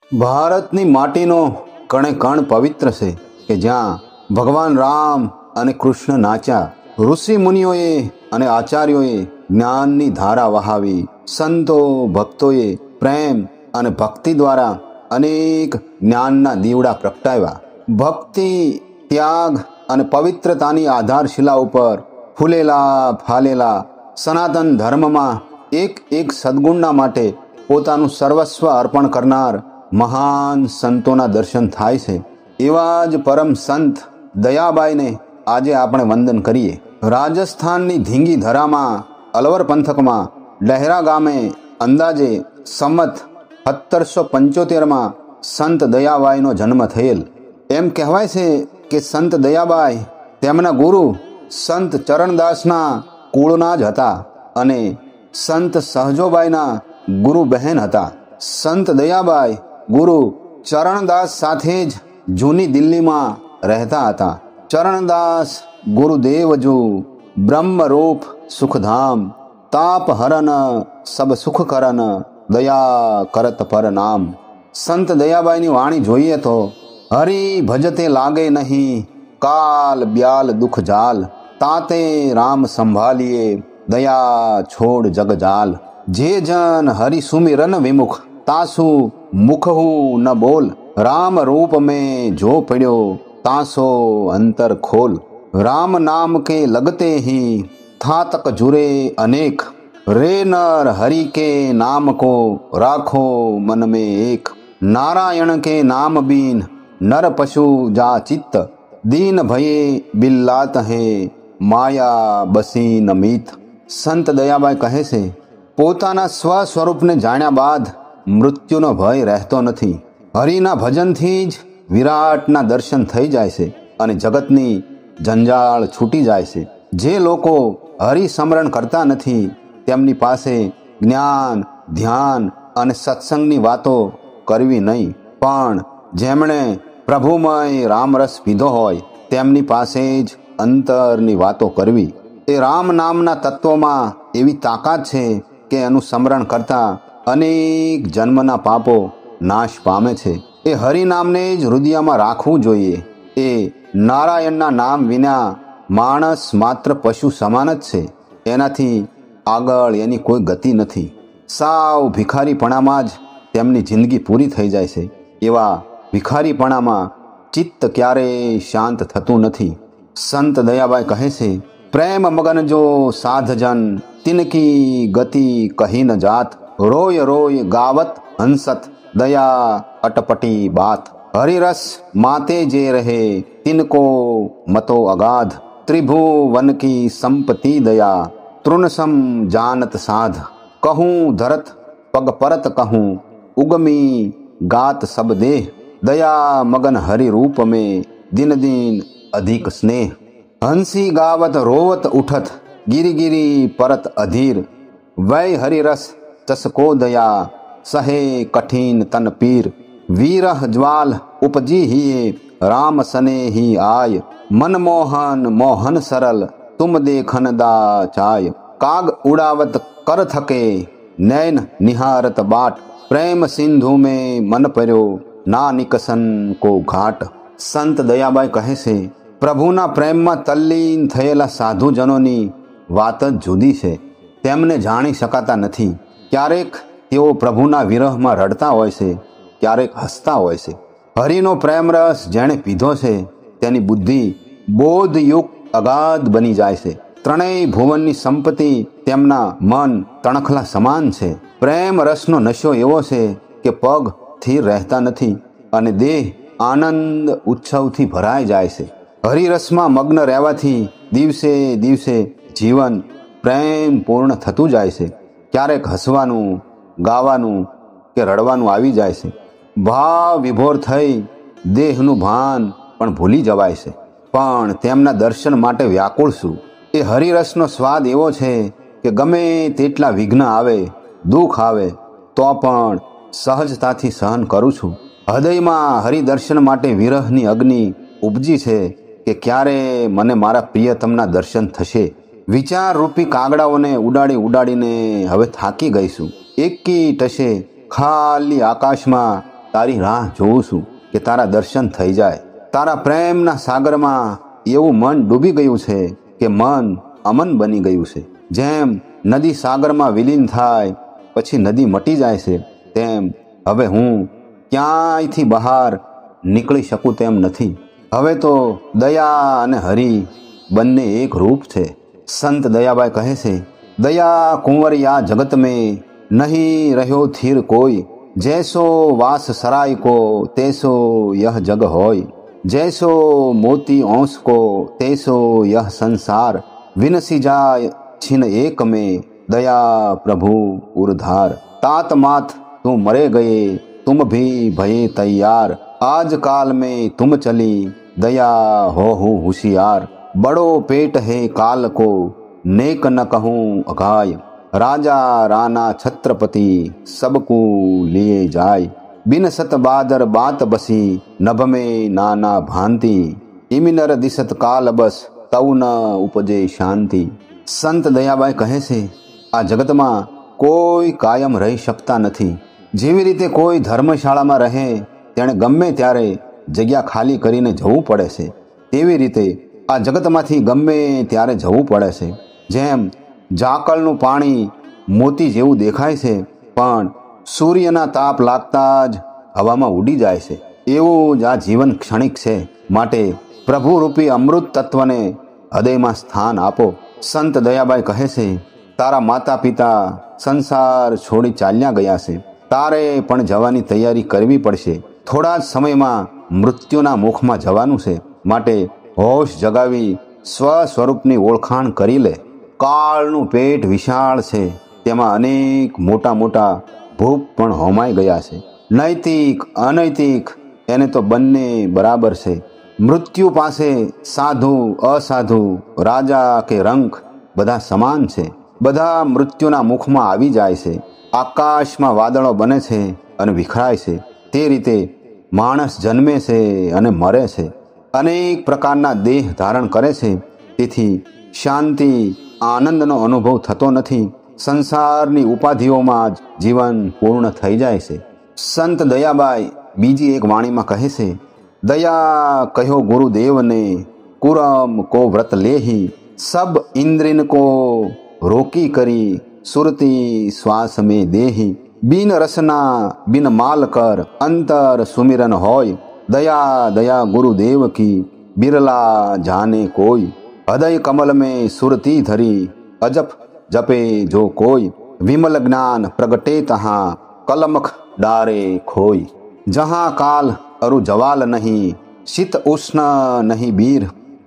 ભારતની માટીનો કણે કણ પવિત્ર છે કે જ્યાં ભગવાન રામ અને કૃષ્ણ નાચ્યા. ઋષિ મુનિઓએ અને આચાર્યોએ જ્ઞાનની ધારા વહાવી. સંતો ભક્તોએ પ્રેમ અને ભક્તિ દ્વારા અનેક જ્ઞાનના દીવડા પ્રગટાવ્યા. ભક્તિ, ત્યાગ અને પવિત્રતાની આધારશિલા ઉપર ફૂલેલા ફાલેલા સનાતન ધર્મમાં એક એક સદ્ગુણના માટે પોતાનું સર્વસ્વ અર્પણ કરનાર મહાન સંતોના દર્શન થાય છે. એવા જ પરમ સંત દયાબાઈને આજે આપણે વંદન કરીએ. રાજસ્થાનની ધીંગી ધરામાં અલવર પંથકમાં લહેરા ગામે અંદાજે સંમત 1775માં સંત દયાબાઈનો જન્મ થયેલ. એમ કહેવાય છે કે સંત દયાબાઈ તેમના ગુરુ સંત ચરણદાસના કુળના જ હતા અને સંત સહજોબાઈના ગુરુ બહેન હતા. સંત દયાબાઈ ગુરુ ચરણદાસ સાથે જ જૂની દિલ્હીમાં રહેતા હતા. ચરણદાસ ગુરુદેવજુ બ્રહ્મરૂપ સુખધામ તાપ હરન સબ સુખ કરન દયા કરત પર નામ. સંત દયાબાઈની વાણી જોઈએ તો હરિ ભજતે લાગે નહીં કાલ બ્યાલ દુઃખ જાલ તાતે રામ સંભાલીએ દયા છોડ જગ જાલ. જે જન હરિ સુમિરન વિમુખ તાસુ મુખહુ ન બોલ રામ રૂપ में जो પડ્યો તાસો અંતર ખોલ. રામ નામ કે લગતે ही था तक जुरे अनेक रे नर हरि के नाम को राखो मन में एक. नारायण के नाम बीन नर पशु जा चित्त दीन भये बिल्लात है माया बसी नमित. સંત દયાબાઈ કહે છે, પોતાના સ્વ સ્વરૂપને જાણ્યા બાદ મૃત્યુનો ભય રહેતો નથી. હરિના ભજનથી જ વિરાટના દર્શન થઈ જાય છે અને જગતની જંજાળ છૂટી જાય છે. જે લોકો હરિ સ્મરણ કરતા નથી તેમની પાસે જ્ઞાન, ધ્યાન અને સત્સંગની વાતો કરવી નહીં, પણ જેમણે પ્રભુમય રામરસ પીધો હોય તેમની પાસે જ અંતરની વાતો કરવી. એ રામ નામના તત્વમાં એવી તાકાત છે કે એનું સ્મરણ કરતા અનેક જન્મના પાપો નાશ પામે છે. એ હરિનામને જ હૃદયમાં રાખવું જોઈએ. એ નારાયણના નામ વિના માણસ માત્ર પશુ સમાન જ છે. એનાથી આગળ એની કોઈ ગતિ નથી. સાવ ભિખારીપણામાં જ તેમની જિંદગી પૂરી થઈ જાય છે. એવા ભિખારીપણામાં ચિત્ત ક્યારેય શાંત થતું નથી. સંત દયાબાઈ કહે છે, પ્રેમ મગન જો સાધજન તિનકી ગતિ કહી ન જાત રોય રોય ગાવત હંસત દયા અટપટી બાત. હરિરસ માતે જે રહે તિनको મતો અગાધ ત્રિભુવન કી સંપત્તિ દયા તૃણસમ જાનત સાધ. કહું ધરત પગ પરત કહું ઉગમી ગાત સબ દેહ દયા મગન હરિ રૂપ में दिन दिन अधिक स्नेह. हंसी गावत रोवत उठत गिरी गिरी परत अधीर वै हरिरस चसको दया सहे कठिन तन पीर. वीरह ज्वाल उपजी हिये राम सने ही आय मनमोहन मोहन सरल तुम देखन दा चाय. काग उड़ावत कर थके नैन निहारत बाट प्रेम सिंधु में मन पर्यो ના નિકસન કો ઘાટ. સંત દયાબાઈ કહે છે, પ્રભુના પ્રેમમાં તલ્લીન થયેલા સાધુજનોની વાત જ જુદી છે. તેમને જાણી શકાતા નથી. ક્યારેક તેઓ પ્રભુના વિરહમાં રડતા હોય છે, ક્યારેક હસતા હોય છે. હરિનો પ્રેમરસ જેણે પીધો છે તેની બુદ્ધિ બોધયુક્ત અગાધ બની જાય છે. ત્રણેય ભુવનની સંપત્તિ તેમના મન તણખલા સમાન છે. પ્રેમ રસનો નશો એવો છે કે પગ સ્થિર રહેતા નથી અને દેહ આનંદ ઉત્સવથી ભરાઈ જાય છે. હરિરસમાં મગ્ન રહેવાથી દિવસે દિવસે જીવન પ્રેમ પૂર્ણ થતું જાય છે. ક્યારેક હસવાનું, ગાવાનું કે રડવાનું આવી જાય છે. ભાવ વિભોર થઈ દેહનું ભાન પણ ભૂલી જવાય છે. પણ તેમના દર્શન માટે વ્યાકુળ છું. એ હરિરસનો સ્વાદ એવો છે કે ગમે તેટલા વિઘ્ન આવે, દુઃખ આવે તો પણ સહજતાથી સહન કરું છું. હૃદયમાં હરિદર્શન માટે વિરહની અગ્નિ ઉપજી છે કે ક્યારે મને મારા પ્રિયતમના દર્શન થશે. વિચાર રૂપી કાગડાઓને ઉડાડી ઉડાડીને હવે થાકી ગઈશું. એકી ટશે ખાલી આકાશમાં તારી રાહ જોઉં છું કે તારા દર્શન થઈ જાય. તારા પ્રેમના સાગરમાં એવું મન ડૂબી ગયું છે કે મન અમન બની ગયું છે. જેમ નદી સાગરમાં વિલીન થાય પછી નદી મટી જાય છે, તેમ હવે હું ક્યાંયથી બહાર નીકળી શકું તેમ નથી. હવે તો દયા અને હરિ બંને એક રૂપ છે. સંત દયાબાઈ કહે છે, દયા કુંવરિયા જગત મેં નહીં રહ્યો થીર કોઈ, જૈસો વાસ સરાય કો તૈસો યહ જગ હોય, जैसो मोती औंस को तैसो यह संसार, विनसी जाय छिन एक में दया प्रभु उर्धार. तात मात तुम मरे गए तुम भी भये तैयार, आज काल में तुम चली दया हो होशियार. बड़ो पेट है काल को नेक न कहूँ अघाय, राजा राना छत्रपति सबको लिए जाय. बिन सत बादर बात बसी नभ में नाना भांति, इमिनर दिसत काल बस तव न उपजे शांति. સંત દયાબાઈ કહે છે, આ જગતમાં કોઈ કાયમ રહી શકતા નથી. જેવી રીતે કોઈ ધર્મશાળામાં રહે તેણે ગમે ત્યારે જગ્યા ખાલી કરીને જવું પડે છે, તેવી રીતે આ જગતમાંથી ગમે ત્યારે જવું પડે છે. જેમ ઝાકળનું પાણી મોતી જેવું દેખાય છે, પણ સૂર્યના તાપ લાગતા જ હવામાં ઉડી જાય છે, એવું જ આ જીવન ક્ષણિક છે. માટે પ્રભુરૂપી અમૃત તત્વને હૃદયમાં સ્થાન આપો. સંત દયાબાઈ કહે છે, તારા માતા પિતા સંસાર છોડી ચાલ્યા ગયા છે, તારે પણ જવાની તૈયારી કરવી પડશે. થોડા જ સમયમાં મૃત્યુના મુખમાં જવાનું છે. માટે હોશ જગાવી સ્વ સ્વરૂપની ઓળખાણ કરી લે. કાળનું પેટ વિશાળ છે, તેમાં અનેક મોટા મોટા ભૂપ પણ હોમાઈ ગયા છે. નૈતિક અનૈતિક એને તો બંને બરાબર છે. મૃત્યુ પાસે સાધુ અસાધુ, રાજા કે રંક બધા સમાન છે. બધા મૃત્યુના મુખમાં આવી જાય છે. આકાશમાં વાદળો બને છે અને વિખરાય છે, તે રીતે માણસ જન્મે છે અને મરે છે, અનેક પ્રકારના દેહ ધારણ કરે છે. તેથી શાંતિ આનંદનો અનુભવ થતો નથી. સંસારની ઉપાધિઓમાં જ જીવન પૂર્ણ થઈ જાય છે. સંત દયાબાઈ બીજી એક વાણીમાં કહે છે, દયા કહ્યો ગુરુદેવને કુરમ કો વ્રત લેહી, સબ ઇન્દ્રિન કો રોકી કરી સુરતી શ્વાસ में देही. बिन रसना बिन माल कर अंतर सुमिरन होय, दया दया गुरुदेव की बिरला जाने कोई. हृदय कमल में सुरती धरी अजप जपे जो कोई, विमल ज्ञान प्रगटे तहाँ कलमख डारे खोई. जहाँ काल अरु जवाल नहीं शीत उष्ण नहीं बीर,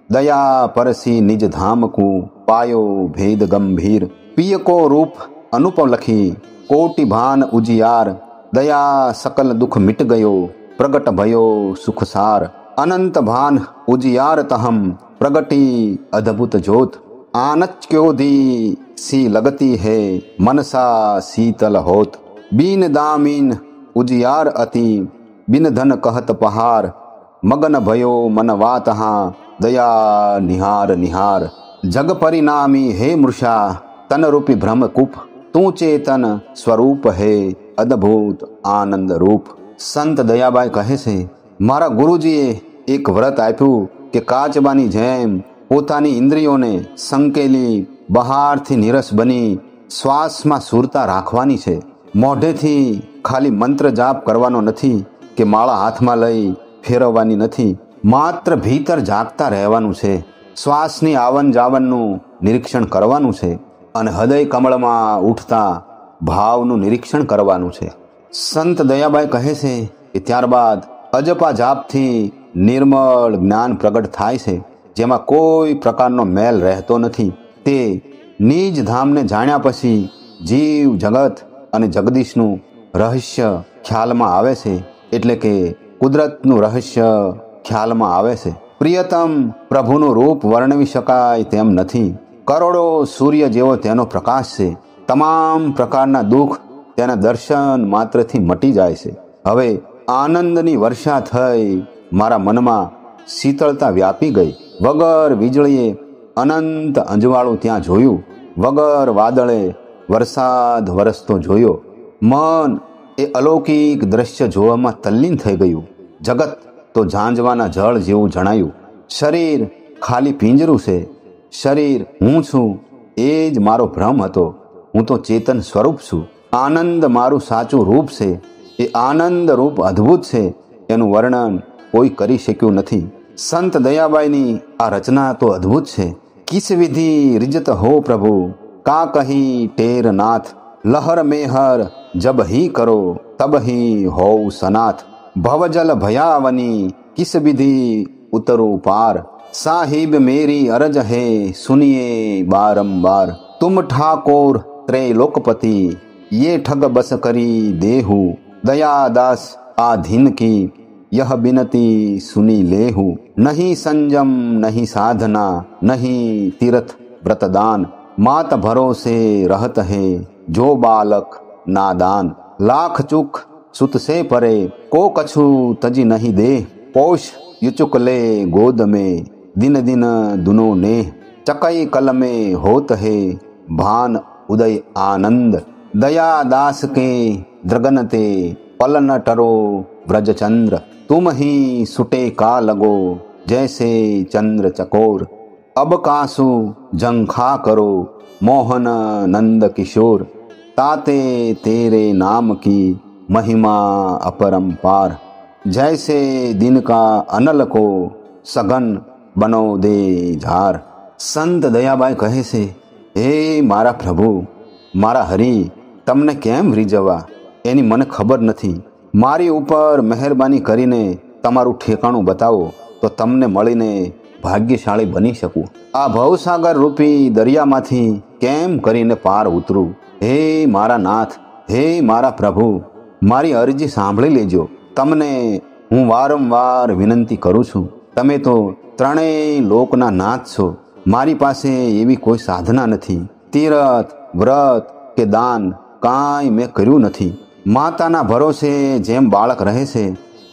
दया परसी निज धाम को पायो भेद गंभीर. पिय को रूप अनुपम लखी कोटि भान उजियार, दया सकल दुख मिट गयो प्रगट भयो सुखसार. अनंत भान उजियार तहम प्रगटी अद्भुत ज्योत, आनच क्यों दी सी लगती है मनसा शीतल होत. बीन दामीन उजियार अति बिन धन कहत पहार, मगन भयो मनवा तहाँ दया निहार निहार. जग परिणामी हे मृषा तन रूपी भ्रम कूप, તું ચેતન સ્વરૂપ હે અદ્ભુત આનંદ રૂપ. સંત દયાબાઈ કહે છે, મારા ગુરુજીએ એક વ્રત આપ્યું કે કાચબાની જેમ પોતાની ઇન્દ્રિયોને સંકેલી બહારથી નીરસ બની શ્વાસમાં સુરતા રાખવાની છે. મોઢેથી ખાલી મંત્ર જાપ કરવાનો નથી કે માળા હાથમાં લઈ ફેરવવાની નથી. માત્ર ભીતર જાગતા રહેવાનું છે. શ્વાસની આવન જાવનનું નિરીક્ષણ કરવાનું છે અને હૃદય કમળમાં ઉઠતા ભાવનું નિરીક્ષણ કરવાનું છે. સંત દયાબાઈ કહે છે કે ત્યારબાદ અજપા જાપથી નિર્મળ જ્ઞાન પ્રગટ થાય છે, જેમાં કોઈ પ્રકારનો મેલ રહેતો નથી. તે નિજ ધામને જાણ્યા પછી જીવ જગત અને જગદીશનું રહસ્ય ખ્યાલમાં આવે છે, એટલે કે કુદરતનું રહસ્ય ખ્યાલમાં આવે છે. પ્રિયતમ પ્રભુનું રૂપ વર્ણવી શકાય તેમ નથી. કરોડો સૂર્ય જેવો તેનો પ્રકાશ છે. તમામ પ્રકારના દુઃખ તેના દર્શન માત્રથી મટી જાય છે. હવે આનંદની વર્ષા થઈ મારા મનમાં શીતળતા વ્યાપી ગઈ. વગર વીજળીએ અનંત અંજવાળું ત્યાં જોયું, વગર વાદળે વરસાદ વરસતો જોયો. મન એ અલૌકિક દ્રશ્ય જોવામાં તલ્લીન થઈ ગયું. જગત તો ઝાંઝવાના જળ જેવું જણાયું. શરીર ખાલી પિંજરું છે. શરીર હું છું એ જ મારો ભ્રમ હતો. હું તો ચેતન સ્વરૂપ છું. આનંદ મારું સાચું રૂપ છે. એ આનંદ રૂપ અદ્ભુત છે. એનું વર્ણન કોઈ કરી શક્યું નથી. સંત દયાબાઈની આ રચના તો અદ્ભુત છે. કિસ વિધિ રિજત હો પ્રભુ, કા કહી ટેર નાથ, લહર મેહર જબ હી કરો તબ હી હોઉ સનાથ, ભવજલ ભયાવની કિસ વિધિ ઉતરો પાર, સાહિબ મેરી અરજ હે સુનિए बारंबार, तुम ठाकोर त्रैलोकपति ये ठग बस करी देहु, दयादास आधीन की यह बिनती सुनी लेहु, नहीं संजम नहीं साधना नहीं तीर्थ व्रतदान, मात भरोसे रहत है जो बालक नादान, लाख चुक सुत से परे को कछु तजी नहीं दे, पोष युचुक ले गोद में दिन दिन दुनो ने, चकई कल में होत है भान उदय आनंद, दया दास के द्रगनते पलन टरो व्रज चंद्र, तुम ही सुटे का लगो जैसे चंद्र चकोर, अब कासु जंखा करो मोहन नंद किशोर, ताते तेरे नाम की महिमा अपरंपार, जैसे दिन का अनल को सघन बनो दे झार. સંત દયાબાઈ કહે છે, હે મારા પ્રભુ, મારા હરિ, તમને કેમ રીઝવવા એની મને ખબર નથી. મારી ઉપર મહેરબાની કરીને તમારું ઠેકાણું બતાવો તો તમને મળીને ભાગ્યશાળી બની શકું. આ ભવસાગર રૂપી દરિયામાંથી કેમ કરીને પાર ઉતરું. હે મારા નાથ, હે મારા પ્રભુ, મારી અરજી સાંભળી લેજો. તમને હું વારંવાર વિનંતી કરું છું. તમે તો ત્રણેય લોકના નાથ છો. મારી પાસે એવી કોઈ સાધના નથી. તીરથ વ્રત કે દાન કાંઈ મેં કર્યું નથી. માતાના ભરોસે જેમ બાળક રહે છે,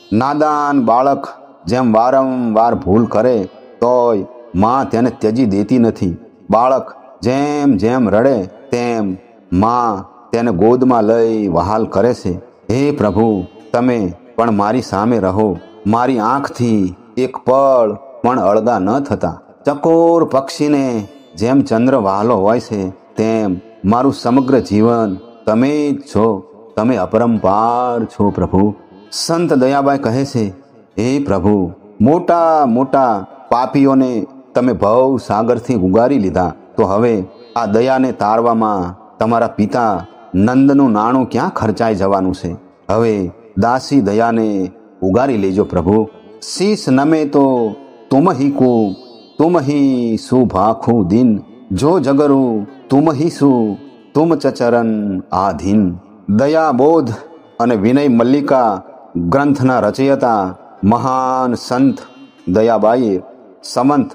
નાદાન બાળક જેમ વારંવાર ભૂલ કરે તોય મા તેને ત્યજી દેતી નથી. બાળક જેમ જેમ રડે તેમ મા તેને ગોદમાં લઈ વહાલ કરે છે. હે પ્રભુ, તમે પણ મારી સામે રહો. મારી આંખથી એક પળ પણ અળગા ન થતા. ચકોર પક્ષીને જેમ ચંદ્ર વહાલો હોય છે તેમ મારું સમગ્ર જીવન તમે જ છો. તમે અપરંપાર છો પ્રભુ. સંત દયાબાઈ કહે છે, હે પ્રભુ, મોટા મોટા પાપીઓને તમે ભવ સાગરથી ઉગારી લીધા, તો હવે આ દયાને તારવામાં તમારા પિતા નંદનું નાણું ક્યાં ખર્ચાઈ જવાનું છે. હવે દાસી દયાને ઉગારી લેજો પ્રભુ. શીશ નમે તો તુમ હી કો तुम ही सुभाखु दिन, जो जगरु तुम ही सु तुम चचरन आधीन. दया बोध અને વિનય મલ્લિકા ગ્રંથના રચયતા મહાન સંત દયાબાઈએ સંમત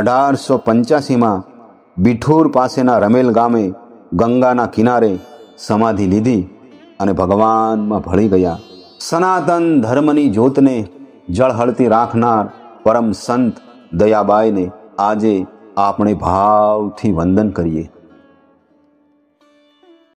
1885માં બિઠુર પાસેના રમેલ ગામે ગંગાના કિનારે સમાધિ લીધી અને ભગવાનમાં ભળી ગયા. સનાતન ધર્મની જ્યોતને જળહળતી રાખનાર પરમ સંત દયાબાઈને આજે આપણે ભાવથી વંદન કરીએ.